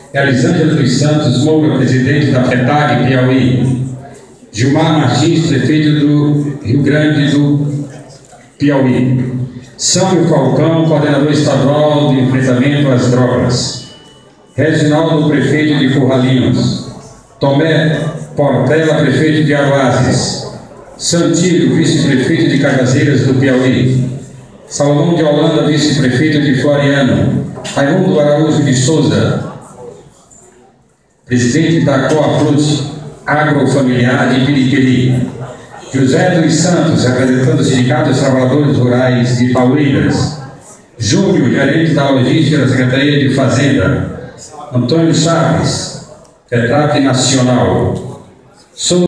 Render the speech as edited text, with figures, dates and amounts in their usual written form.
Elisângela dos Santos Moura, presidente da FETAG Piauí. Gilmar Martins, prefeito do Rio Grande do Piauí. Sâmio Falcão, coordenador estadual de enfrentamento às drogas. Reginaldo, prefeito de Curralinhos. Tomé Portela, prefeito de Aruazes. Santilho, vice-prefeito de Cajazeiras do Piauí. Salomão de Holanda, vice-prefeito de Floriano. Raimundo Araújo de Souza, presidente da Coafrute Agrofamiliar de Piripiri. José dos Santos, representante do Sindicato dos Trabalhadores Rurais de Paueiras. Júnior, gerente da Logística da Secretaria de Fazenda. Antônio Chaves, FETAG Nacional.